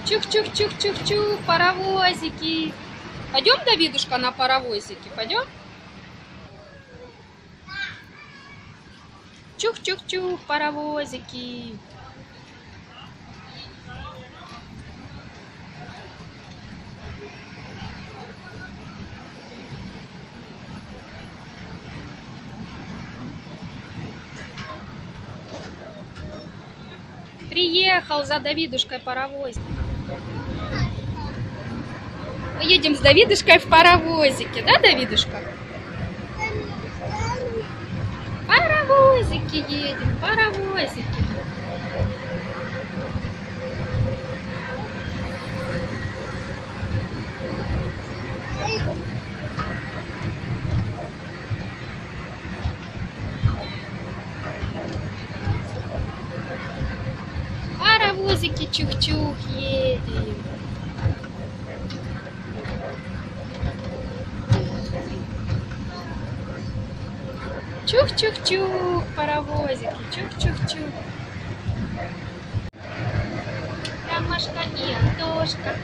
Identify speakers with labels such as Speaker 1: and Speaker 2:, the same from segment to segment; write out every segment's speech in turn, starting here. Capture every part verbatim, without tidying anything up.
Speaker 1: Чух-чух-чух-чух-чух, паровозики. Пойдем, Давидушка, на паровозике? Пойдем? Чух-чух-чух, паровозики. Приехал за Давидушкой паровозик. Мы едем с Давидушкой в паровозике, да, Давидушка? Паровозики едем, паровозики. Паровозики чух-чух едем. Чух-чух-чух, паровозики, чух-чух-чух. Ромашка и Антошка.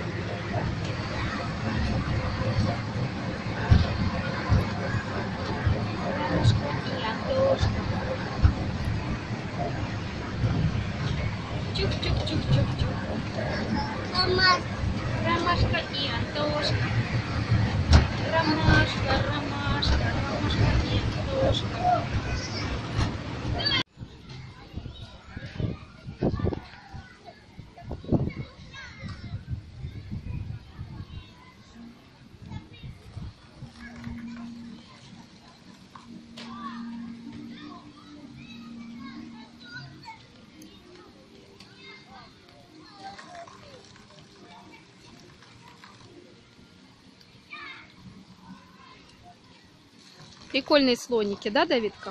Speaker 1: Ромашка и Антошка. Чух-чух-чух-чух-чух. Ромашка и Антошка. Ромашка, ромашка, ромашка и Антошка. Прикольные слоники, да, Давидка?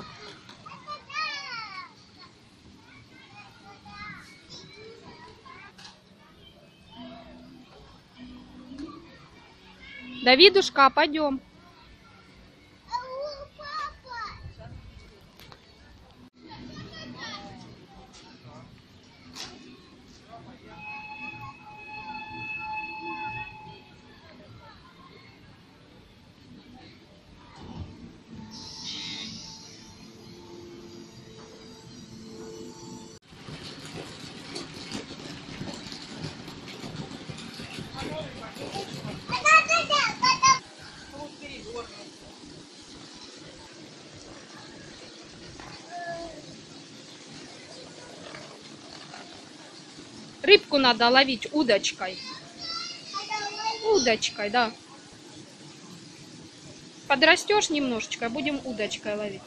Speaker 1: Давидушка, пойдем. Рыбку надо ловить удочкой. Удочкой, да. Подрастешь немножечко, будем удочкой ловить.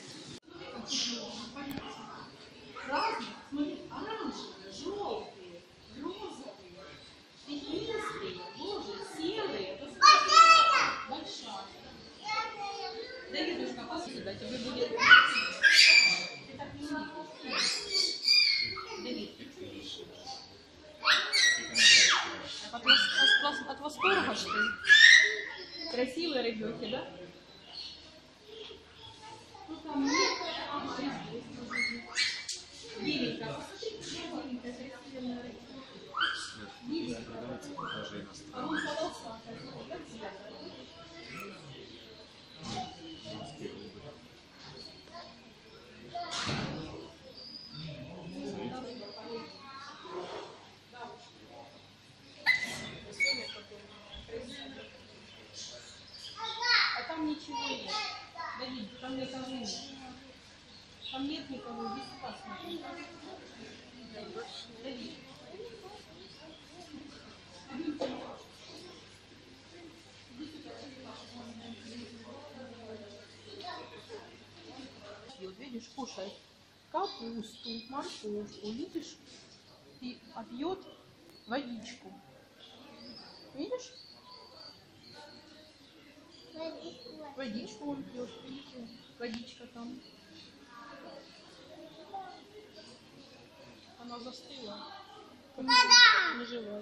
Speaker 1: От восторга, что ли? Красивые рыбёхи, да? Ну, там нет. Ага, здесь. Беленькая. Беленькая, красивая рыбка. Беленькая. А вон полосатая. Как цвет? Ничего нет. Давид, там никого нет. Там нет никого, здесь опасно. Давид. Видишь, кушает капусту, морковку, видишь, и пьет водичку. Видишь? Водичку он пьет, видите, водичка там. Она застыла. Не живая.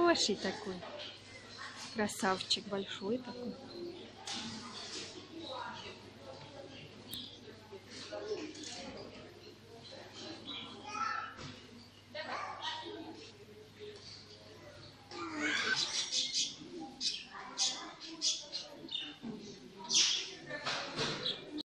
Speaker 2: хороший такой. Красавчик большой такой.